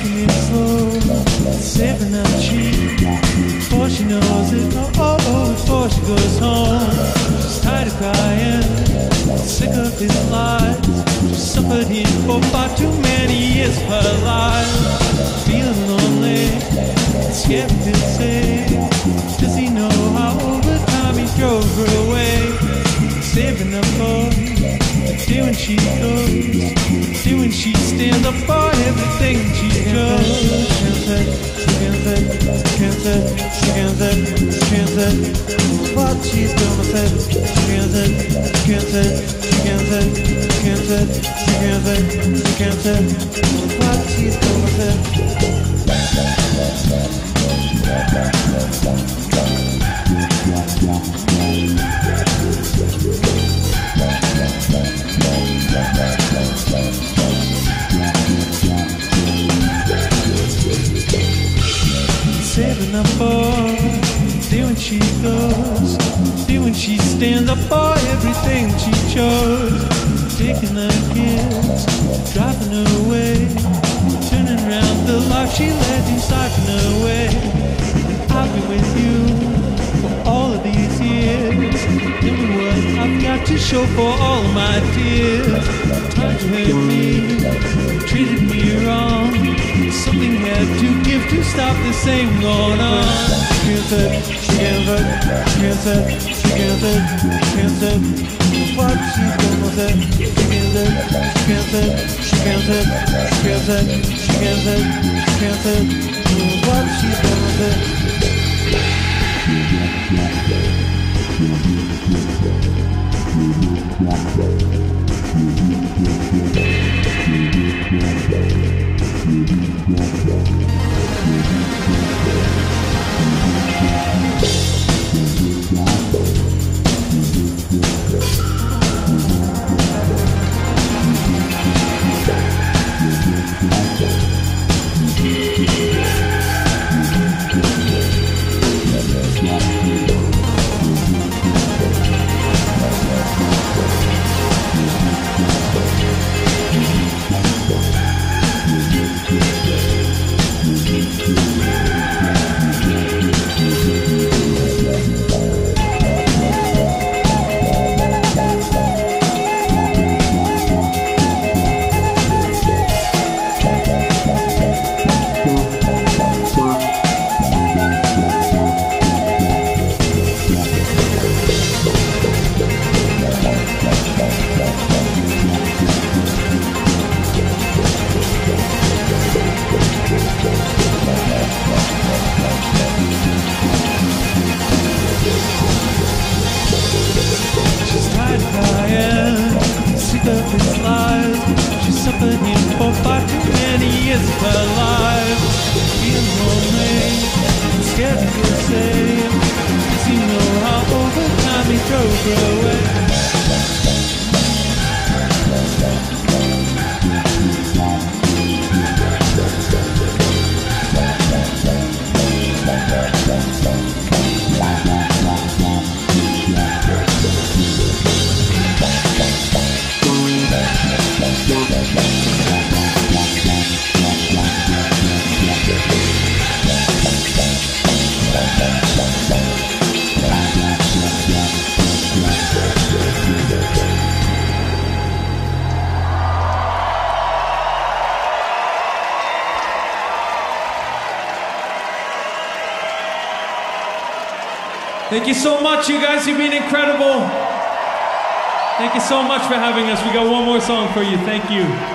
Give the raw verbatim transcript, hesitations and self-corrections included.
taking it slow, saving up cheap. Before she knows it, oh, oh, oh, before she goes home. She's tired of crying, sick of his lies. She's suffered him for far too many years of her life. Feeling lonely, scared to say. Does he know how over time he drove her away? Saving up for the day when she goes, the day when she stands up for everything she chose. Can't say, can't say, can't say, can't say what she's gonna say. Can't say, can't say, can't say, can't say, can't say, can't say what she's gonna say. Saving up for the day when she goes, the day when she stands up for everything she chose. Taking her kids, driving her away, turning around the life she led, siphoning her away. And I've been with you for all of these years. Tell me what I've got to show for all of my tears. Tried to hurt me, treated me wrong. Something had to give to stop the same going on. Can't say, can't say, can't say, can't say, can't say what she's gonna say. Can't say, can't say, can't say, can't say, can't say, can't say what she's gonna say. Thank you so much, you guys. You've been incredible. Thank you so much for having us. We got one more song for you. Thank you.